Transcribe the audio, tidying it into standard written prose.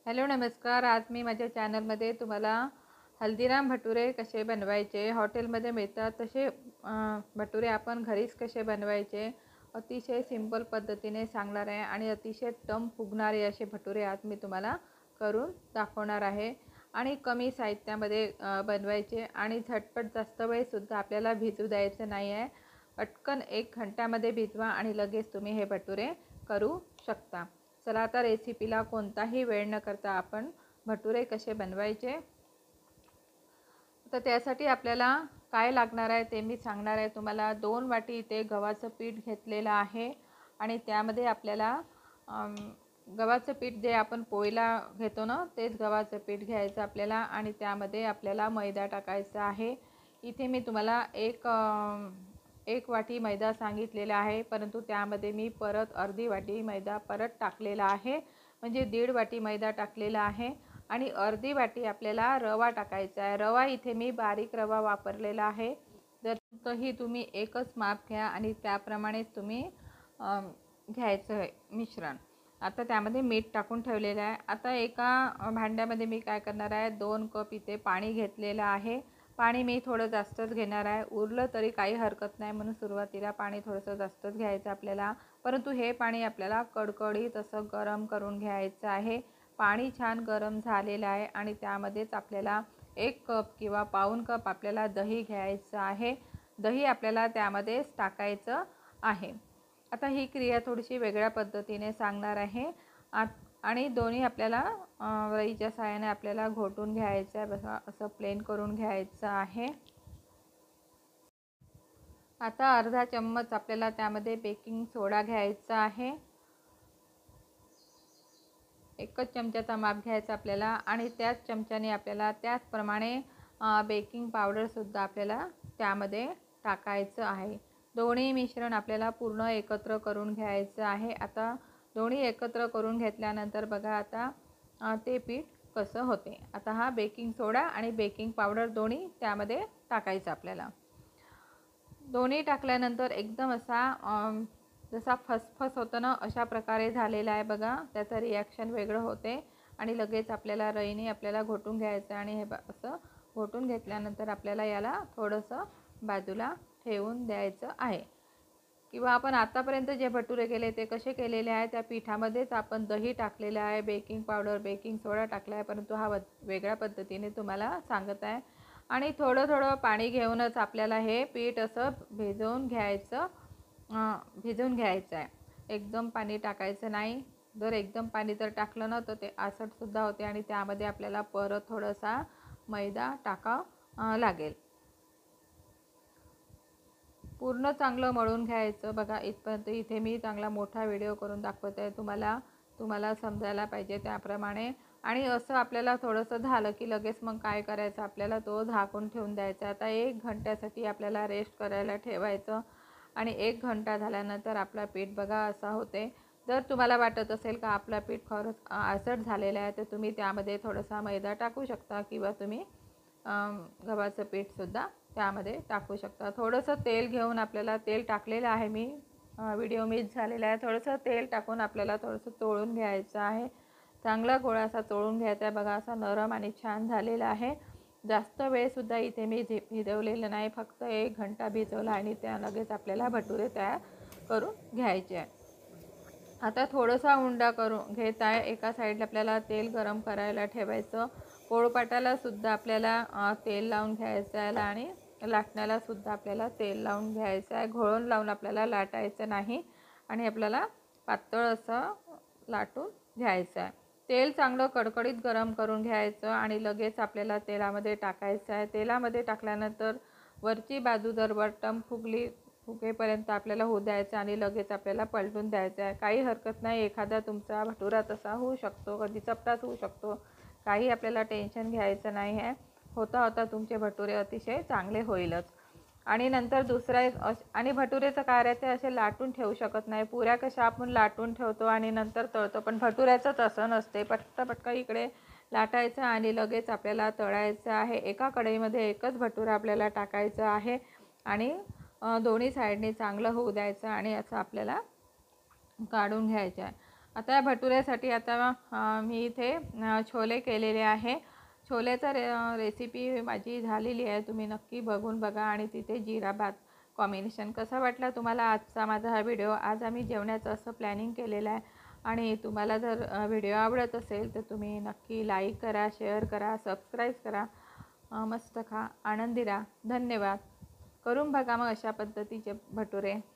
Hello नमस्कार। आज मी माझ्या चॅनलमध्ये तुम्हाला हल्दीराम भटुरे कसे बनवायचे, हॉटेलमध्ये मिळतात तसे भटुरे आपण घरीच कसे बनवायचे, अतिशय सिंपल पद्धतीने सांगणार आहे आणि अतिशय टम फुगणारे असे भटुरे आज मी तुम्हाला करून दाखवणार आहे। आणि कमी साहित्यामध्ये बनवायचे आणि झटपट, जास्त वेळसुद्धा आपल्याला भिजू द्यायचं नाही आहे। पटकन 1 घंट्यामध्ये भिजवा आणि लगेच तुम्ही हे भटुरे करू शकता। चला आता रेसिपीला कोणताही वेळ न करता आपण भटुरे कसे बनवायचे, तर त्यासाठी आपल्याला काय लागणार आहे ते मी सांगणार आहे तुम्हाला। 2 वाटी इथे गव्हाचं पीठ घेतलेलं आहे आणि त्यामध्ये आपल्याला गव्हाचं पीठ जे आपण पोळीला घेतो ना, तेच गव्हाचं पीठ घ्यायचं आपल्याला आणि त्यामध्ये आपल्याला मैदा टाकायचा आहे। इथे मी तुम्हाला एक वाटी मैदा सांगितलेला आहे, परंतु त्यामध्ये मी परत अर्धी वाटी मैदा परत टाकलेला आहे, म्हणजे 1.5 वाटी मैदा टाकलेला आहे। आणि अर्धी वाटी आपल्याला रवा टाकायचा आहे। रवा इथे मी बारीक रवा वापरलेला आहे। जर तही तुम्ही एकच माप घ्या आणि त्याप्रमाणेच तुम्ही घ्यायचं आहे मिश्रण। आता त्यामध्ये मीठ टाकून ठेवलेलं आहे। आता एका भांड्यामध्ये मी काय करणार आहे, 2 कप इथे पाणी घेतलेलं आहे। पाणी मी थोडं जास्तच घेणार आहे, उरलं तरी काही हरकत नाही, म्हणून सुरुवातीला पाणी थोडंसं जास्तच घ्यायचं आपल्याला। परंतु हे पाणी आपल्याला कडकडीत असं गरम करून घ्यायचं आहे। पाणी छान गरम झालेलं आहे आणि त्यामध्येच आपल्याला 1 कप किंवा पाऊण कप आपल्याला दही घ्यायचं आहे। दही आपल्याला त्यामध्येच टाकायचं आहे। आता ही क्रिया थोडीशी वेगळ्या पद्धतीने सांगणार आहे आणि दोन्ही आपल्याला रईच्या सहाय्याने आपल्याला घोटून घ्यायचं आहे, बघा असं प्लेन करून घ्यायचं आहे। आता अर्धा चम्मच आपल्याला त्यामध्ये बेकिंग सोडा घ्यायचा आहे। 1 चमच्याचा माप घ्यायचा आपल्याला आणि त्याच चमच्याने आपल्याला त्याचप्रमाणे बेकिंग पावडरसुद्धा आपल्याला त्यामध्ये टाकायचं आहे। दोन्ही मिश्रण आपल्याला पूर्ण एकत्र करून घ्यायचं आहे। आता दोन्ही एकत्र करून घेतल्यानंतर बघा आता ते पीठ कसं होते। आता हा बेकिंग सोडा आणि बेकिंग पावडर दोन्ही त्यामध्ये टाकायचं आपल्याला। दोन्ही टाकल्यानंतर एकदम असा जसा फसफस होतं ना, अशा प्रकारे झालेला आहे बघा। त्याचं रिॲक्शन वेगळं होते आणि लगेच आपल्याला रईने आपल्याला घोटून घ्यायचं आणि हे असं घोटून घेतल्यानंतर आपल्याला याला थोडंसं बाजूला ठेवून द्यायचं आहे। किंवा आपण आतापर्यंत जे भटुरे केले ते कसे केलेले आहे, त्या पिठामध्येच आपण दही टाकलेलं आहे, बेकिंग पावडर, बेकिंग सोडा टाकला आहे, परंतु हा वेगळ्या पद्धतीने तुम्हाला सांगत आहे। आणि थोडं थोडं पाणी घेऊनच आपल्याला हे पीठ असं भिजवून घ्यायचं आहे। एकदम पाणी टाकायचं नाही। जर एकदम पाणी जर टाकलं ना तर ते आसटसुद्धा होते आणि त्यामध्ये आपल्याला परत थोडासा मैदा टाकावं लागेल। पूर्ण चांगलं मळून घ्यायचं बघा इथपर्यंत। इथे मी चांगला मोठा व्हिडिओ करून दाखवत आहे तुम्हाला समजायला पाहिजे त्याप्रमाणे। आणि असं आपल्याला थोडंसं झालं की लगेच मग काय करायचं, आपल्याला तो झाकून ठेवून द्यायचा। आता 1 घंट्यासाठी आपल्याला रेस्ट करायला ठेवायचं आणि 1 घंटा झाल्यानंतर आपला पीठ बघा असा होते। जर तुम्हाला वाटत असेल का आपला पीठ खरंच आसट झालेला आहे, तर तुम्ही त्यामध्ये थोडासा मैदा टाकू शकता किंवा तुम्ही गव्हाचं पीठसुद्धा त्यामध्ये टाकू शकता। थोडंसं तेल घेऊन आपल्याला, तेल टाकलेलं आहे मी, व्हिडिओ मिस झालेला आहे, थोडंसं तेल टाकून आपल्याला थोडंसं चोळून घ्यायचं आहे। चांगला गोळा असा चोळून घ्यायचा आहे बघा, असा नरम आणि छान झालेला आहे। जास्त वेळसुद्धा इथे मी भिजवलेलं नाही, फक्त 1 घंटा भिजवला आणि त्या लगेच आपल्याला भटुरे तयार करून घ्यायचे आहे। आता थोडासा उंडा करून घेत आहे। एका साईडला आपल्याला तेल गरम करायला ठेवायचं। पोळपाटाला सुद्धा आपल्याला तेल लावून घ्यायचं आहे आणि लाटण्याला सुद्धा आपल्याला तेल लावून घ्यायचं आहे। घोळून लावून आपल्याला लाटायचं नाही आणि आपल्याला पातळ असं लाटून घ्यायचं आहे। तेल चांगलं कडकडीत गरम करून घ्यायचं आणि लगेच आपल्याला तेलामध्ये टाकायचं आहे। तेलामध्ये टाकल्यानंतर वरची बाजू जर बटम फुगेपर्यंत आपल्याला होऊ द्यायचं आणि लगेच आपल्याला पलटून द्यायचं आहे। काही हरकत नाही, एखादा तुमचा भटुरा तसा होऊ शकतो, कधी चपटाच होऊ शकतो, काही आपल्याला टेन्शन घ्यायचं नाही आहे। होता होता तुमचे भटुरे अतिशय चांगले होईलच। आणि नंतर दुसरा आणि भटुरेचं काय आहे, ते असे लाटून ठेवू शकत नाही। पुऱ्या कशा आपण लाटून ठेवतो आणि नंतर तळतो, पण भटुऱ्याचं तसं नसते। पटकन इकडे लाटायचं आणि लगेच आपल्याला तळायचं आहे। एका कढईमध्ये एकच भटुरा आपल्याला टाकायचं आहे आणि दोन्ही साईडने चांगलं होऊ द्यायचं आणि असं आपल्याला काढून घ्यायचं आहे। आता या भटुऱ्यासाठी आता मी इथे छोले केलेले आहे. छोल्याचा रेसिपी माझी झालेली आहे, तुम्ही नक्की बघून बघा. आणि तिथे जिरा भात कॉम्बिनेशन कसा वाटला तुम्हाला आजचा माझा हा व्हिडिओ. आज आम्ही जेवणाचं असं प्लॅनिंग केलेलं आहे. आणि तुम्हाला जर व्हिडिओ आवडत असेल तर तुम्ही नक्की लाईक करा, शेअर करा, सबस्क्राईब करा. मस्त खा, आनंदी राहा. धन्यवाद. करून बघा मग अशा पद्धतीचे भटुरे.